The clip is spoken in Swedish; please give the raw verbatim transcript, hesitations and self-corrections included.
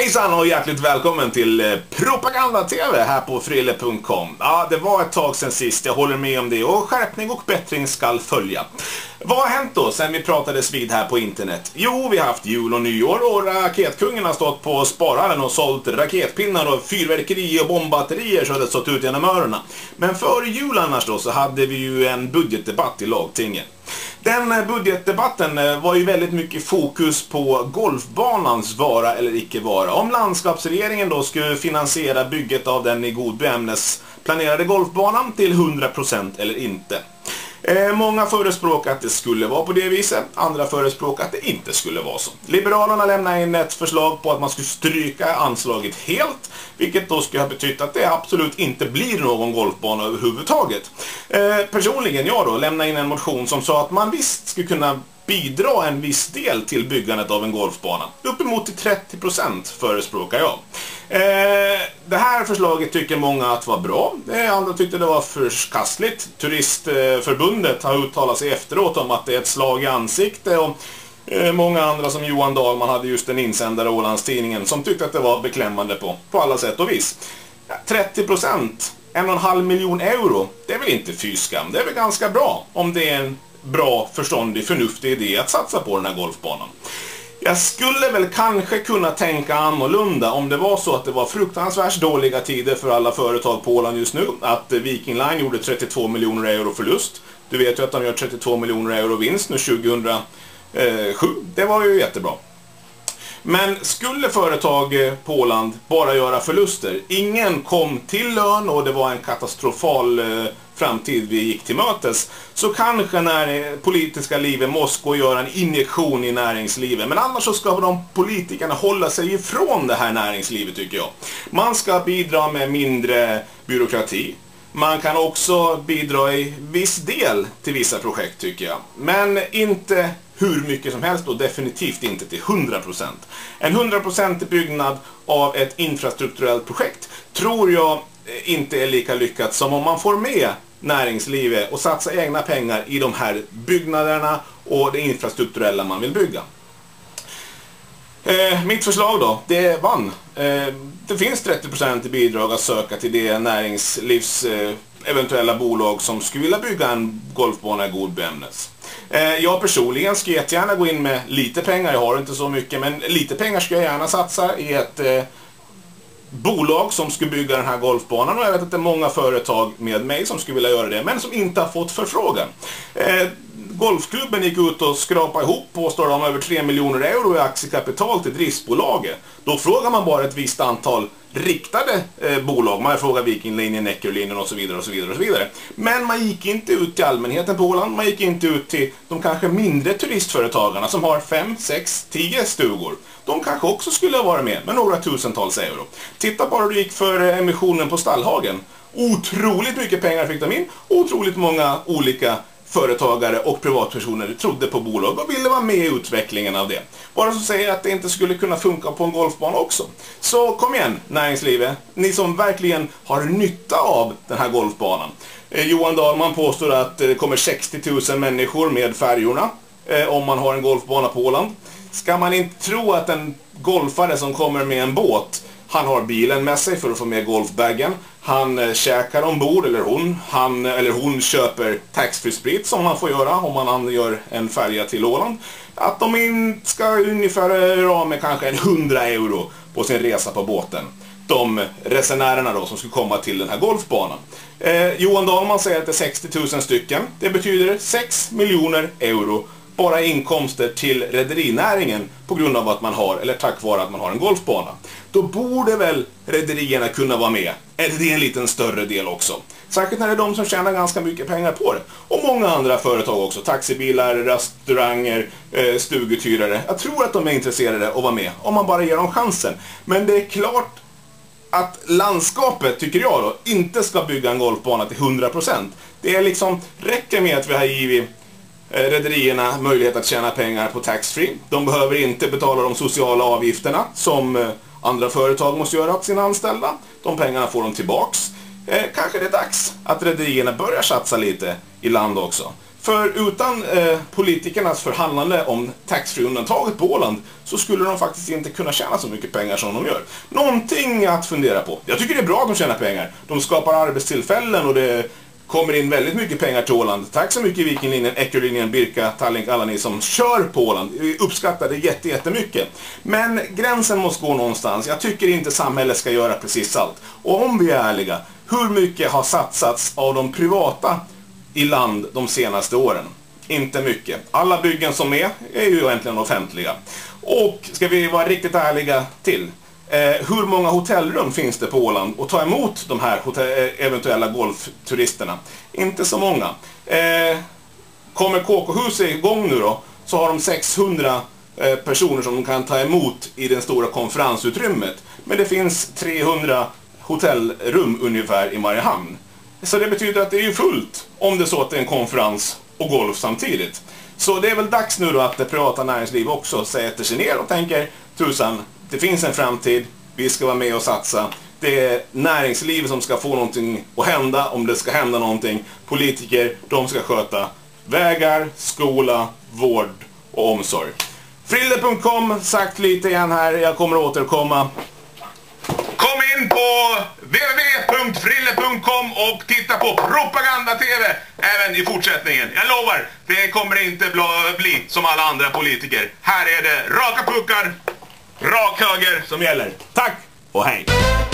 Hejsan och hjärtligt välkommen till Propaganda-T V här på frille punkt com. Ja, det var ett tag sedan sist, jag håller med om det, och skärpning och bättring ska följa. Vad har hänt då sen vi pratades vid här på internet? Jo, vi har haft jul och nyår och raketkungen har stått på sparhallen och sålt raketpinnar och fyrverkeri och bombbatterier så det stått ut genom öronen. Men för jul annars då så hade vi ju en budgetdebatt i lagtinget. Den budgetdebatten var ju väldigt mycket fokus på golfbanans vara eller icke vara. Om landskapsregeringen då skulle finansiera bygget av den i god beämnes planerade golfbanan till hundra procent eller inte. Eh, många förespråkar att det skulle vara på det viset, andra förespråkar att det inte skulle vara så. Liberalerna lämnar in ett förslag på att man skulle stryka anslaget helt, vilket då skulle ha betytt att det absolut inte blir någon golfbana överhuvudtaget. Eh, personligen, jag då, lämnar in en motion som sa att man visst skulle kunna bidra en viss del till byggandet av en golfbana. Uppemot till trettio procent förespråkar jag. Eh, det här förslaget tycker många att var bra. Eh, andra tyckte det var förkastligt. Turistförbundet har uttalat sig efteråt om att det är ett slag i ansikte, och eh, många andra som Johan Dahlman hade just en insändare i Ålandstidningen som tyckte att det var beklämmande på, på alla sätt och vis. trettio procent, en och en halv miljon euro, det är väl inte fyskam. Det är väl ganska bra om det är en bra, förståndig, förnuftig idé att satsa på den här golfbanan. Jag skulle väl kanske kunna tänka annorlunda om det var så att det var fruktansvärt dåliga tider för alla företag på Åland just nu. Att Viking Line gjorde trettiotvå miljoner euro förlust. Du vet ju att de gör trettiotvå miljoner euro vinst nu tjugohundrasju. Det var ju jättebra. Men skulle företag på Åland bara göra förluster, ingen kom till lön och det var en katastrofal eh, framtid vi gick till mötes, så kanske när politiska livet måste gå och göra en injektion i näringslivet. Men annars så ska de politikerna hålla sig ifrån det här näringslivet, tycker jag. Man ska bidra med mindre byråkrati. Man kan också bidra i viss del till vissa projekt, tycker jag. Men inte hur mycket som helst, och definitivt inte till hundra procent. En hundra procent byggnad av ett infrastrukturellt projekt tror jag inte är lika lyckat som om man får med näringslivet och satsa egna pengar i de här byggnaderna och det infrastrukturella man vill bygga. Eh, mitt förslag då, det vann. Eh, det finns trettio procent i bidrag att söka till det näringslivs eh, eventuella bolag som skulle vilja bygga en golfbana i god beämnes. Eh, jag personligen ska jättegärna gå in med lite pengar, jag har inte så mycket, men lite pengar ska jag gärna satsa i ett eh, bolag som skulle bygga den här golfbanan, och jag vet att det är många företag med mig som skulle vilja göra det, men som inte har fått förfrågan. Eh, Golfklubben gick ut och skrapade ihop, påstår de, över tre miljoner euro i aktiekapital till driftsbolaget. Då frågar man bara ett visst antal riktade eh, bolag. Man frågar Viking Line, Neckarlinjen och så vidare och så vidare och så vidare. Men man gick inte ut till allmänheten på Åland. Man gick inte ut till de kanske mindre turistföretagarna som har fem, sex, tio stugor. De kanske också skulle vara med med några tusentals euro. Titta bara hur det gick för emissionen på Stallhagen. Otroligt mycket pengar fick de in. Otroligt många olika företagare och privatpersoner trodde på bolag och ville vara med i utvecklingen av det. Bara så säger att det inte skulle kunna funka på en golfbana också. Så kom igen, näringslivet. Ni som verkligen har nytta av den här golfbanan. Eh, Johan Dahlman påstår att det kommer sextio tusen människor med färjorna eh, om man har en golfbana på Åland. Ska man inte tro att en golfare som kommer med en båt, han har bilen med sig för att få med golfbaggen. Han eh, käkar ombord, eller hon. Han eller hon köper taxfree sprit som man får göra om man gör en färja till Åland. Att de in ska ungefär göra med kanske en hundra euro på sin resa på båten. De resenärerna då som skulle komma till den här golfbanan. Eh, Johan Dahlman säger att det är sextio tusen stycken. Det betyder sex miljoner euro. Bara inkomster till rederinäringen på grund av att man har, eller tack vare att man har en golfbana. Då borde väl rederierna kunna vara med. Eller det är en liten större del också. Särskilt när det är de som tjänar ganska mycket pengar på det. Och många andra företag också. Taxibilar, restauranger, stuguthyrare. Jag tror att de är intresserade av att vara med. Om man bara ger dem chansen. Men det är klart att landskapet, tycker jag då, inte ska bygga en golfbana till hundra procent. Det är liksom, räcker med att vi har givit rederierna möjlighet att tjäna pengar på taxfree. De behöver inte betala de sociala avgifterna som andra företag måste göra åt sina anställda. De pengarna får de tillbaks. Eh, kanske det är dags att rederierna börjar satsa lite i land också. För utan eh, politikernas förhandlande om taxfree-undantaget på Åland så skulle de faktiskt inte kunna tjäna så mycket pengar som de gör. Någonting att fundera på. Jag tycker det är bra att de tjänar pengar. De skapar arbetstillfällen och det kommer in väldigt mycket pengar till Åland. Tack så mycket Vikinglinjen, Eckerölinjen, Birka, Tallink, alla ni som kör på Åland. Vi uppskattar det jätte, jättemycket. Men gränsen måste gå någonstans. Jag tycker inte samhället ska göra precis allt. Och om vi är ärliga, hur mycket har satsats av de privata i land de senaste åren? Inte mycket. Alla byggen som är är ju egentligen offentliga. Och ska vi vara riktigt ärliga till, eh, hur många hotellrum finns det på Åland och ta emot de här hotell- eventuella golfturisterna? Inte så många. Eh, kommer K K-huset igång nu då, så har de sexhundra eh, personer som de kan ta emot i det stora konferensutrymmet. Men det finns trehundra hotellrum ungefär i Mariehamn. Så det betyder att det är ju fullt om det är så att det är en konferens och golf samtidigt. Så det är väl dags nu då att det privata näringsliv också sätter sig ner och tänker, tusan, det finns en framtid, vi ska vara med och satsa. Det är näringslivet som ska få någonting att hända om det ska hända någonting. Politiker, de ska sköta vägar, skola, vård och omsorg. Frille punkt com, sagt lite igen här, jag kommer att återkomma. Kom in på w w w punkt frille punkt com och titta på Propaganda-T V även i fortsättningen. Jag lovar, det kommer inte bli som alla andra politiker. Här är det raka puckar, rak höger som gäller. Tack och hej!